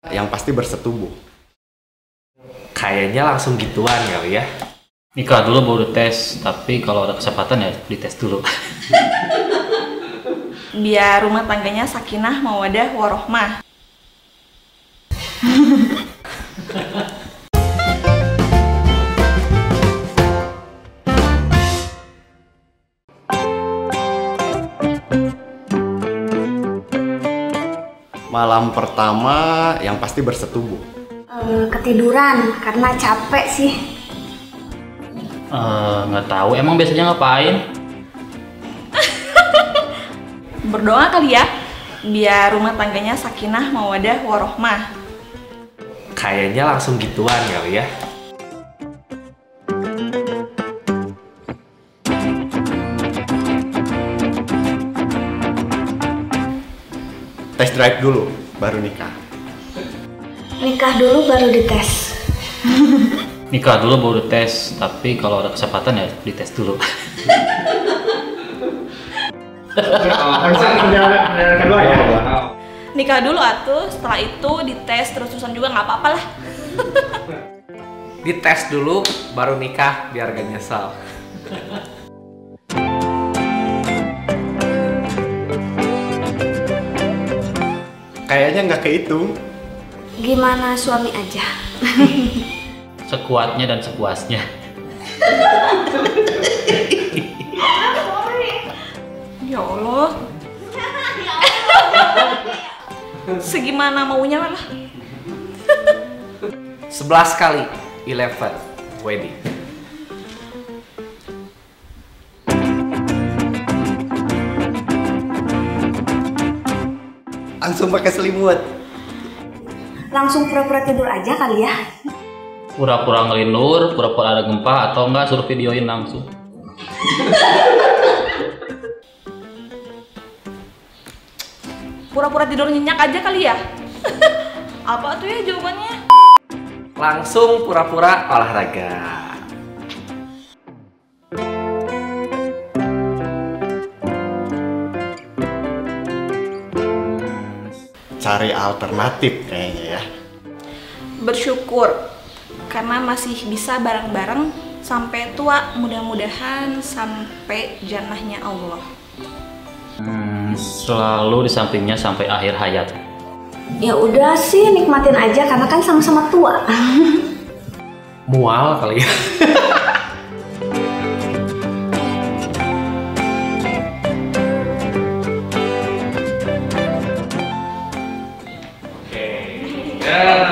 Yang pasti bersetubuh. Kayaknya langsung gituan kali ya. Nikah dulu baru tes, tapi kalau ada kesempatan ya dites dulu. Biar rumah tangganya sakinah mawadah warohmah. Malam pertama yang pasti bersetubuh. Ketiduran karena capek sih. Nggak tahu, emang biasanya ngapain? Berdoa kali ya, biar rumah tangganya sakinah mawadah warohmah. Kayaknya langsung gituan kali ya. Test drive dulu, baru nikah. Nikah dulu baru dites. Nikah dulu baru tes, tapi kalau ada kesempatan ya dites dulu. Nikah dulu atuh, setelah itu dites terus-terusan juga nggak apa-apa lah. Dites dulu, baru nikah biar gak nyesal. Kayaknya nggak kehitung. Gimana suami aja? Sekuatnya dan sepuasnya. Ya Allah. Segimana maunya lah. 11 kali 11 wedding. Langsung pakai selimut. Langsung pura-pura tidur aja kali ya. Pura-pura ngelindur, pura-pura ada gempa, atau enggak suruh videoin langsung. Pura-pura tidur nyenyak aja kali ya. Apa tuh ya jawabannya? Langsung pura-pura olahraga. Cari alternatif kayaknya ya. Bersyukur karena masih bisa bareng-bareng sampai tua, mudah-mudahan sampai jannahnya Allah. Selalu di sampingnya sampai akhir hayat. Ya udah sih, nikmatin aja karena kan sama-sama tua. Mual kali ya. Oke.